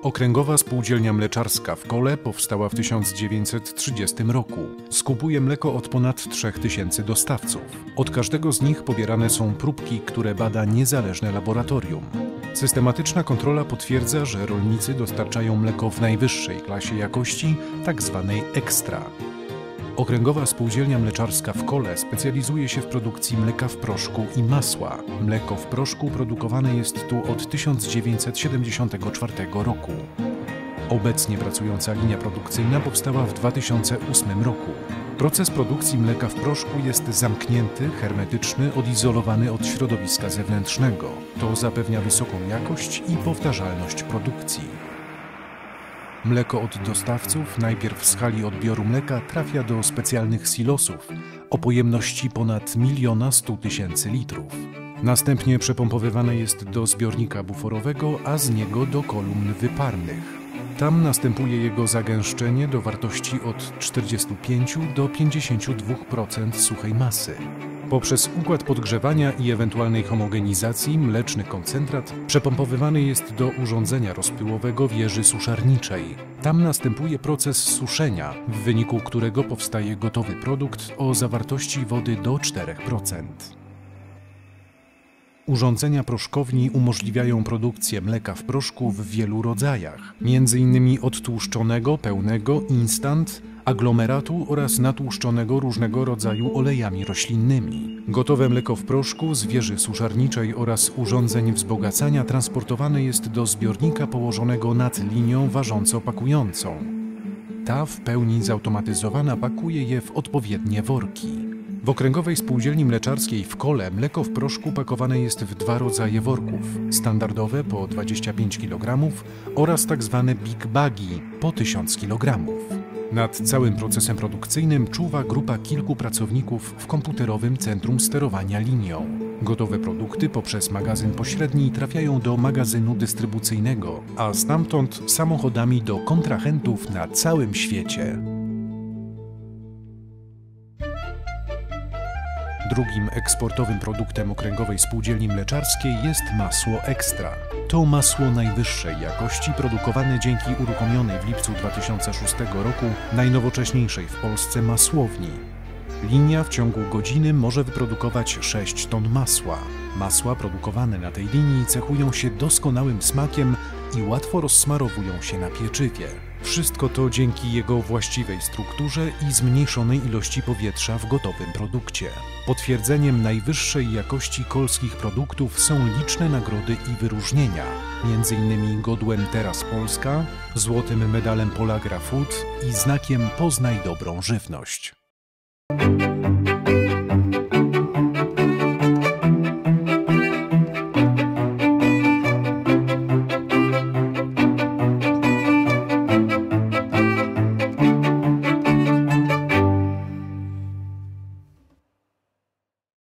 Okręgowa Spółdzielnia Mleczarska w Kole powstała w 1930 roku. Skupuje mleko od ponad 3000 dostawców. Od każdego z nich pobierane są próbki, które bada niezależne laboratorium. Systematyczna kontrola potwierdza, że rolnicy dostarczają mleko w najwyższej klasie jakości, tzw. ekstra. Okręgowa Spółdzielnia Mleczarska w Kole specjalizuje się w produkcji mleka w proszku i masła. Mleko w proszku produkowane jest tu od 1974 roku. Obecnie pracująca linia produkcyjna powstała w 2008 roku. Proces produkcji mleka w proszku jest zamknięty, hermetyczny, odizolowany od środowiska zewnętrznego. To zapewnia wysoką jakość i powtarzalność produkcji. Mleko od dostawców najpierw z hali odbioru mleka trafia do specjalnych silosów o pojemności ponad 1 100 000 litrów. Następnie przepompowywane jest do zbiornika buforowego, a z niego do kolumn wyparnych. Tam następuje jego zagęszczenie do wartości od 45 do 52% suchej masy. Poprzez układ podgrzewania i ewentualnej homogenizacji mleczny koncentrat przepompowywany jest do urządzenia rozpyłowego wieży suszarniczej. Tam następuje proces suszenia, w wyniku którego powstaje gotowy produkt o zawartości wody do 4%. Urządzenia proszkowni umożliwiają produkcję mleka w proszku w wielu rodzajach, m.in. odtłuszczonego, pełnego, instant, aglomeratu oraz natłuszczonego różnego rodzaju olejami roślinnymi. Gotowe mleko w proszku z wieży suszarniczej oraz urządzeń wzbogacania transportowane jest do zbiornika położonego nad linią ważąco-pakującą. Ta w pełni zautomatyzowana pakuje je w odpowiednie worki. W Okręgowej Spółdzielni Mleczarskiej w Kole mleko w proszku pakowane jest w 2 rodzaje worków: standardowe po 25 kg oraz tzw. big bagi po 1000 kg. Nad całym procesem produkcyjnym czuwa grupa kilku pracowników w komputerowym centrum sterowania linią. Gotowe produkty poprzez magazyn pośredni trafiają do magazynu dystrybucyjnego, a stamtąd samochodami do kontrahentów na całym świecie. Drugim eksportowym produktem Okręgowej Spółdzielni Mleczarskiej jest masło ekstra. To masło najwyższej jakości produkowane dzięki uruchomionej w lipcu 2006 roku najnowocześniejszej w Polsce masłowni. Linia w ciągu godziny może wyprodukować 6 ton masła. Masła produkowane na tej linii cechują się doskonałym smakiem i łatwo rozsmarowują się na pieczywie. Wszystko to dzięki jego właściwej strukturze i zmniejszonej ilości powietrza w gotowym produkcie. Potwierdzeniem najwyższej jakości kolskich produktów są liczne nagrody i wyróżnienia, m.in. godłem Teraz Polska, złotym medalem Polagra Food i znakiem Poznaj dobrą żywność.